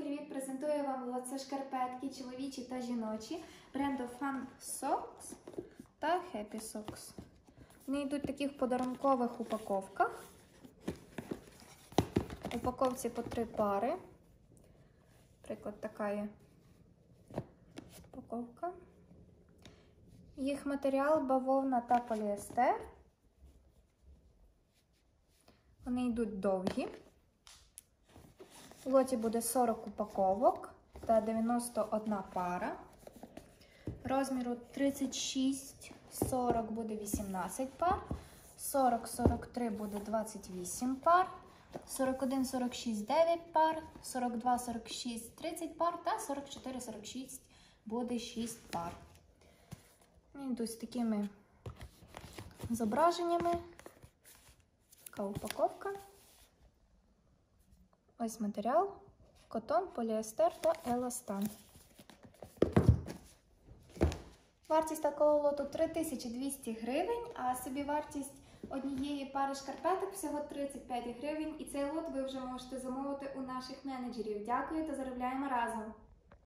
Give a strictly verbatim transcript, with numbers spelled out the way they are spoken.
Всім привіт! Презентую вам лот. Це шкарпетки чоловічі та жіночі бренду Fun Socks та Happy Socks. Вони йдуть в таких подарункових упаковках. В упаковці по три пари. Наприклад, така є упаковка. Їх матеріал бавовна та поліестер. Вони йдуть довгі. В лоті буде сорок упаковок та дев'яносто одна пара. Розміру тридцять шість сорок буде вісімнадцять пар, сорок сорок три буде двадцять вісім пар, сорок один сорок шість дев'ять пар, сорок два сорок шість тридцять пар та сорок чотири сорок шість буде шість пар. Йдуть з такими зображеннями. Така упаковка. Ось матеріал, котон, поліестер та еластан. Вартість такого лоту три тисячі двісті гривень, а собівартість однієї пари шкарпеток всього тридцять п'ять гривень. І цей лот ви вже можете замовити у наших менеджерів. Дякую та заробляємо разом!